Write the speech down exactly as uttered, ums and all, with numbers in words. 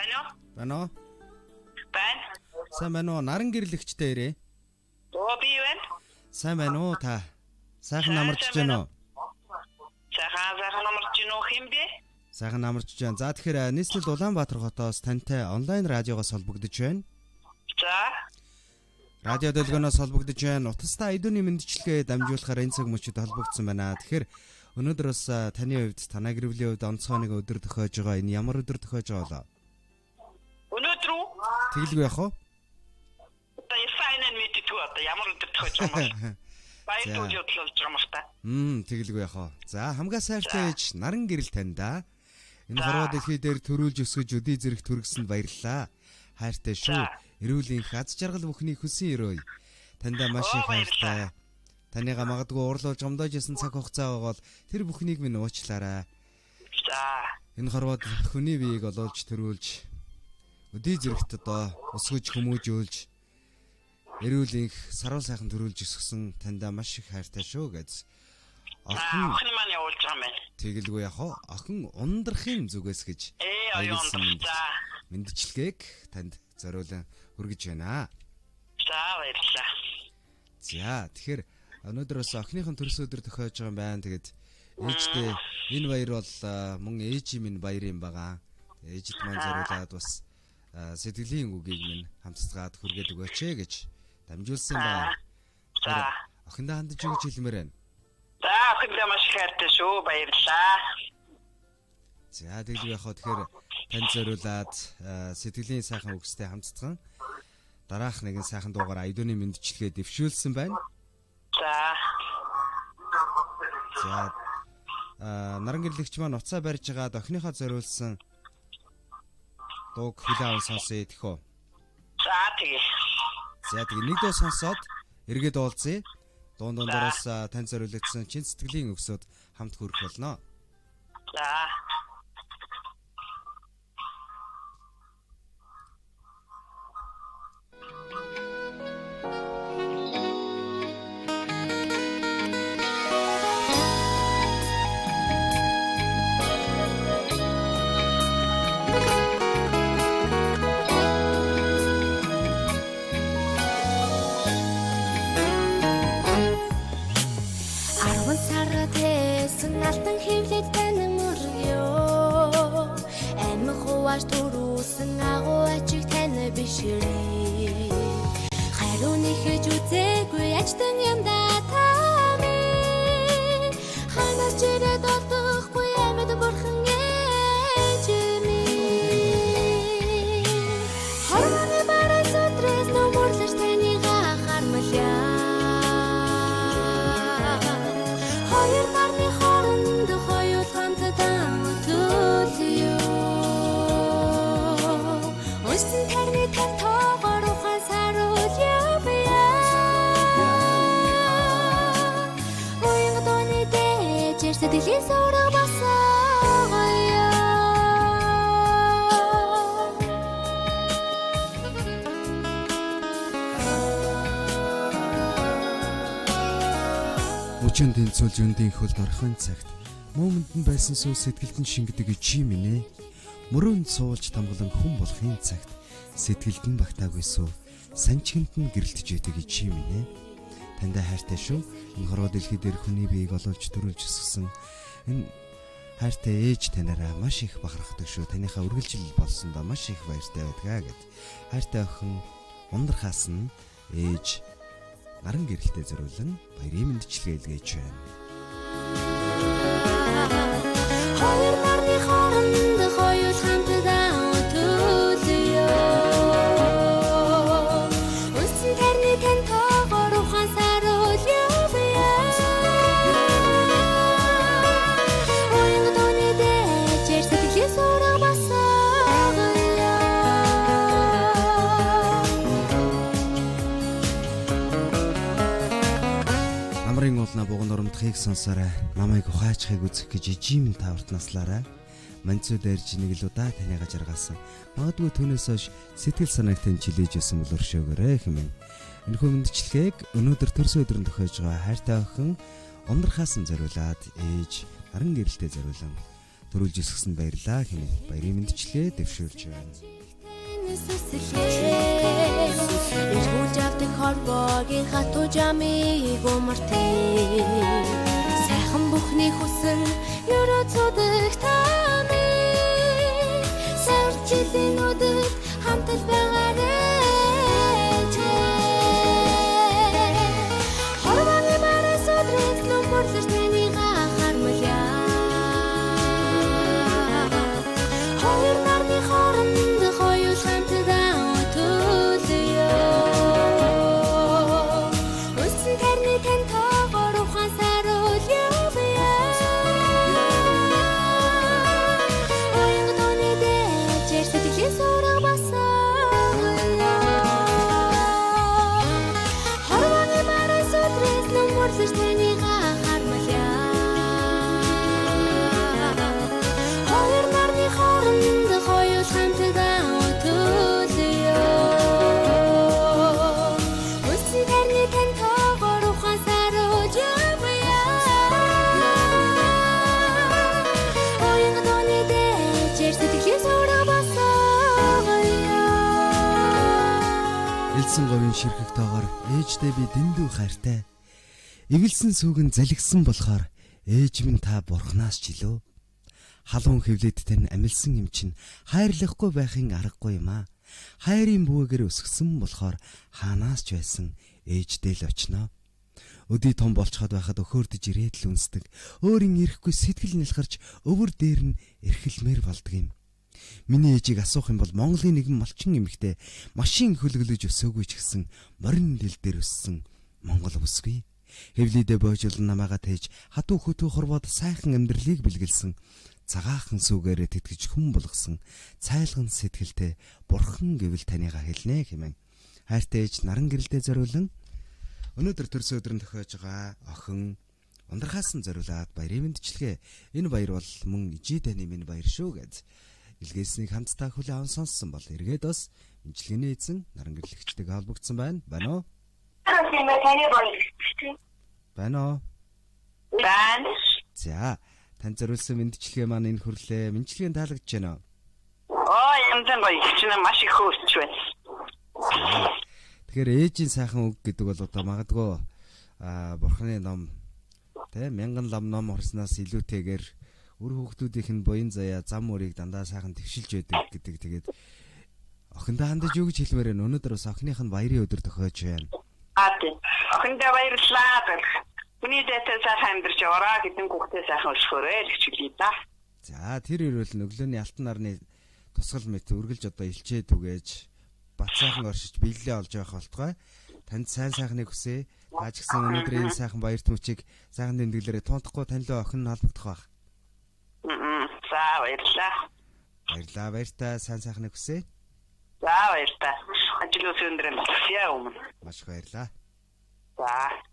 Байна уу? Байна уу? Байна. Сайн байна уу? Наран гэрлэгчтэй ирээ. Оо би байна. Сайн байна уу та? Сайхан намарч байна уу? Сайхан сайхан намарч байна уу хэмбэ? Сайхан намарч байна. За тэгэхээр нийслэл Улаанбаатар хотоос тантай онлайн радиогоос холбогдож байна. За. Радио дэлгөөнөөс холбогдож байна. Утастай айдууны мэндчилгээ дамжуулахаар энэ цаг мөчид холбогдсон байна. Тэгэхээр өнөөдөр бас таны хувьд, танай гэрвлийн хувьд онцгой нэг өдөр төхөж байгаа. Энэ ямар өдөр төхөж байгаа вэ? Өнөөдөр үү? Тэгэлгүй яах вэ? Одоо сайн нь мэддэг одоо ямар өдөр төхөж байгаа юм. Баяр хөөрөлж болж байгаа юм та. Мм, тэгэлгүй яах вэ? За, хамгаа сайртай ээж наран гэрэл таньда. Энэ хорвоо дэлхий дээр төрүүлж өсгөж өдий зэрэг төргсөнд баярлалаа. Хайртай шүү. Эрүүл энх аз жаргал бүхний хөсөн өрөө. Таньда маш их хайртай. Танайга магадгүй уурлуулж гомдоож исэн цаг хугацаа байвал тэр бүхнийг минь уучлаарай. За. Энэ хорвоод хүний биеийг олуулж төрүүлж өдий зэрэгт одоо өсгөж хүмүүжүүлж эрүүл энх сарвал сайхан төрүүлж өсгсөн таньда маш их хайртай шүү гэж. Охин охин маань явуулж байгаа юм байна. Тэгэлгүй яах вэ? Охин ундрахын зүгээс гэж. Ээ аюун за. Мэндчилгээг танд зориулан хүргэж байна. За баярлалаа. За тэгэхээр өнөөдөр бас охиныхон төрс өдөр төхөж байгаа юм байна. Тэгээд ээжтэй энэ баяр бол мөн ээжийн минь баяр юм байгаа. Ээжид маань зориулаад бас сэтгэлийн үгийг минь хамтцгаад хүргээд өгөөч гэж дамжуулсан байна. За. Охиндоо хандаж өгч хэлмээр байна. За охиндоо маш их хайртай шүү. Баярлалаа. За тэгэлгүй яхаа тэгэхээр танд зориулаад сэтгэлийн сайхан үгстэй хамтцсан дараах нэгэн сайхан дуугаар айдууны мэндчилгээ дэвшүүлсэн байна. За. За наран гэрлэгч маань уцаа барьж байгаа охиныхоо зориулсан дууг хүлээн сонсъё тэхөө. За тэгээ. За тэгээ нэг дуу сонсоод эргээд уулзъя. Дуун дундаараас тань зориулагдсан чин сэтгэлийн өксөд хамт хүрэх болно. За. Алтан хөвлөд тань мөргөө амин хуваар төрүүлсэн агуу ачиг тань бишрээ хайрууны хийж үзээгүй ачтан юмда тами ханаас чирээд олдохгүй амьд бурхан ээжми харманы барай сотрес номорлож танига хармалъя хоёр нарны хооронд хоёул хамтдаа төлөё Өсөн тарны тань тоогоор ухаан саруулъя бия Уян дооны дээжэр сэтгэлийн сорог басаагая Үчинд тэнцүүл зөндийн хөлд орхон цагт мөмөнд нь байсан сүү сэтгэлд нь шингэдэг чи минь мөрөөнд суулж тамгалан хүн болохын цагт сэтгэлд нь багтаагүй сүү санчинд нь гэрэлтэж идэг чи минь таньда хайртай шүү. Энэ хорвоо дэлхий дээр хүний биеийг олуулж төрүүлж өсгсөн энэ хайртай ээж танараа маш их бахархдаг шүү. Таныхаа үргэлжлэл болсондоо маш их баяртай байдгаа гэд хайртай охин ундрахаас нь ээж наран гэрэлтэй зориулан баярын мэндчилгээ илгээж байна. Хоёр нарны хооронд хоёул хамтдаа төлөё Өсөн тарны тань тоогоор ухаан саруулъя бия Уян дооны дээжэр сэтгэлийн сорог басаагая Намрын уулна буган урамдахыг сонсоорой. Намайг ухаачхыг үзэх гэж ижим таварт наслаарай. Манцуу дайрж нэг л удаа танига жаргалсан. Магадгүй түүнээс хойш сэтгэл санааг тань чилээж өсөн бол өршөөгөөрэй хэмээн. Энэхүү мэндчилгээг өнөөдөр төрсөн өдрөнд төхөж байгаа хайртай охин ундрахаас нь зориулаад ээж наран гэрэлтэй зориулан төрүүлж өсгсөнд баярлаа хэмээн баярын мэндчилгээ дэвшүүлж байна. Иргүүлж авдаг хорвогийн хатуу жамыг умартээ сайхан бүхний хүсэл ерөө цудаг таны саржилийн нүдэд хамтал байгаарай хорвогийн мараас өдрөд нөмөрлөж таныг хармалъя хоёр нарны хооронд хоёул хамтдаа өтөльё үсэн тарны тань тоогоор ухаан саруулъя оюун тооны дэж сэтгэлийн сураг басаа хорвогийн мараас өдрөд нөмөрлөж таныг хармалъя хоёр нарны хооронд хоёул хамтдаа өтөльё үсэн тарны тань тоогоор ухаан саруулъя оюун тооны дэж сэтгэлийн сураг басаа Элсэн говийн ширхэг тоогоор ээждээ би дэндүү хайртай. Эвэлсэн сүгэн залгсан болохоор ээж минь та бурхнаас ч илүү. Халуун хөвлөд тань амилсан юм чинь хайрлахгүй байхын аргагүй юм аа. Хайрын бүгэгээр өсгсөн болохоор хаанаас ч байсан ээждээ л очноо. Өдий том болцоход байхад өхөөрдөж ирээд л үнсдэг. Өөрийн ирэхгүй сэтгэл нялхарч өвөр дээр нь эрхэлмээр болдог юм. Миний ээжийг асуух юм бол Монголын нэгэн малчин эмэгтэй машин хөлгөлөж өсөөгүй ч гэсэн морин дил дээр өссөн Монгол бүсгүй. Хэвлийдээ боожулн намаага тээж хатуу хөтөө хорвоод сайхан амьдралыг бэлгэлсэн. Цагаахан сүгээрээ тэтгэж хүн болгосон. Цайлган сэтгэлтэй бурхан гэвэл танийгаа хэлнэ хэмээн. Хайртай ээж наран гэрэлдээ зориулан өнөөдөр төрсөн өдрөнд тохиож байгаа охин ундрахаасан зориулаад баярын мэндчилгээ. Энэ баяр бол мөн ижи таны минь баяр шүү гэж илгээснийг хамтдаа хүлээн аван сонссон бол эргээд бас мэндчилгээний эзэн наран гэрлэгчтэйг холбогдсон байна. Байна уу? Байна уу? Байна. За, тань зориулсан мэндчилгээ маань энэ хүрлээ. Мэндчилгээнд таалагдж байна уу? Оо, юмсан гоё. Чиний маш их хөөсч байна. Тэгэхээр ээжийн сайхан үг гэдэг бол одоо магадгүй аа бурхны ном тэ мянган лам ном хорснаас илүүтэйгээр үр хүүхдүүдийнх нь буян заяа зам өрийг дандаа сайхан твшилж байдаг гэдэг. Тэгээд охиндоо хандаж юу гэж хэлмээр вэ? Өнөөдөр бас охиных нь баярын өдөр тохиож байна. Аа тийм. Охиндоо баярлалаа. Хүний дэтэй сайхан амьдарч яваараа гэдэг хүүхдээ сайхан өсгөөрэй гэж хэлье да. За тэр ирвэл өглөөний алтан нарны тусгал мэт үргэлж одоо илчээд үгээж бат сайхан оршиж биелэлээ олж явах болтугай. Танд сайн сайхныг хүсье. Тааж гисэн өнөөдрийн сайхан баяр түмчийг сайхан тэмдэглээрээ тунтахгүй танилаа охин нь албагдах байх. Мм. За баярлалаа. Баярлалаа. Баяртай сайн сайхныг хүсье. За баярлалаа. Ажил өсөндөрөл яа өмнө. Маш их баярлалаа. За.